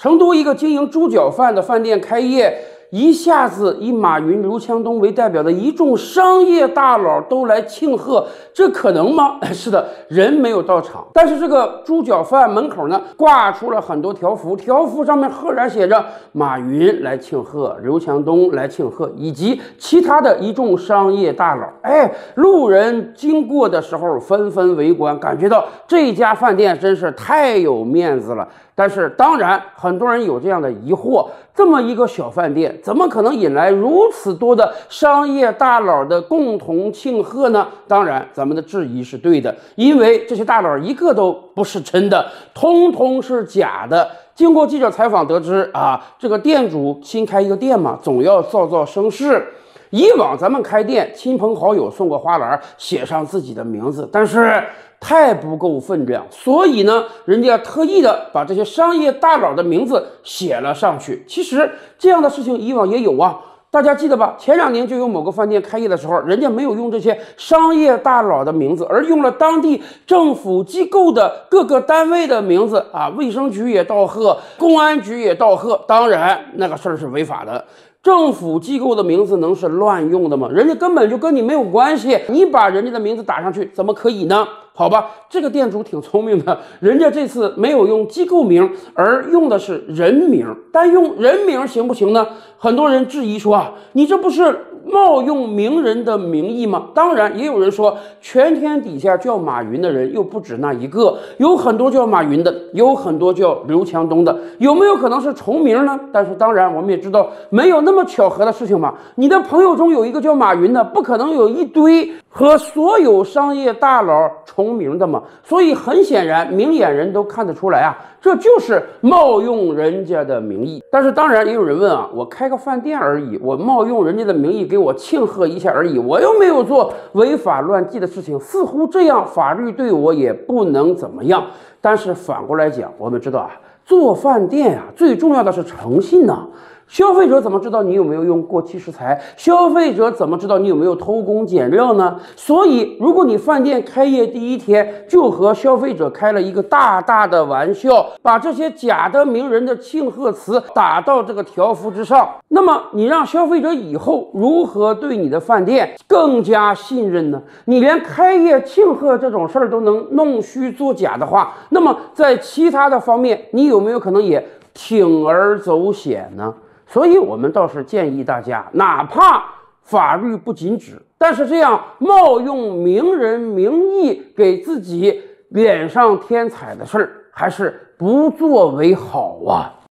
成都一个经营猪脚饭的饭店开业，一下子以马云、刘强东为代表的一众商业大佬都来庆贺，这可能吗？是的，人没有到场，但是这个猪脚饭门口呢，挂出了很多条幅，条幅上面赫然写着马云来庆贺，刘强东来庆贺，以及其他的一众商业大佬。路人经过的时候纷纷围观，感觉到这家饭店真是太有面子了。但是当然，很多人有这样的疑惑：这么一个小饭店，怎么可能引来如此多的商业大佬的共同庆贺呢？当然，咱们的质疑是对的，因为这些大佬一个都不是真的，通通是假的。经过记者采访得知，这个店主新开一个店嘛，总要造造声势。以往咱们开店，亲朋好友送个花篮，写上自己的名字，但是太不够分量，所以呢，人家特意的把这些商业大佬的名字写了上去。其实这样的事情以往也有啊，大家记得吧？前2年就有某个饭店开业的时候，人家没有用这些商业大佬的名字，而用了当地政府机构的各个单位的名字卫生局也道贺，公安局也道贺。当然，那个事儿是违法的。政府机构的名字能是乱用的吗？人家根本就跟你没有关系，你把人家的名字打上去，怎么可以呢？好吧，这个店主挺聪明的，人家这次没有用机构名，而用的是人名。但用人名行不行呢？很多人质疑说你这不是冒用名人的名义吗？当然，也有人说，全天底下叫马云的人又不止那一个，有很多叫马云的，有很多叫刘强东的，有没有可能是重名呢？但是当然，我们也知道，没有那么巧合的事情嘛。你的朋友中有一个叫马云的，不可能有一堆和所有商业大佬重名的嘛。所以很显然，明眼人都看得出来这就是冒用人家的名义。但是当然也有人问我开个饭店而已，我冒用人家的名义给我庆贺一下而已，我又没有做违法乱纪的事情，似乎这样法律对我也不能怎么样。但是反过来讲，我们知道做饭店最重要的是诚信呐。消费者怎么知道你有没有用过期食材？消费者怎么知道你有没有偷工减料呢？所以，如果你饭店开业第1天就和消费者开了一个大大的玩笑，把这些假的名人的庆贺词打到这个条幅之上，那么你让消费者以后如何对你的饭店更加信任呢？你连开业庆贺这种事儿都能弄虚作假的话，那么在其他的方面，你有没有可能也铤而走险呢？所以我们倒是建议大家，哪怕法律不禁止，但是这样冒用名人名义给自己脸上添彩的事儿，还是不作为好啊。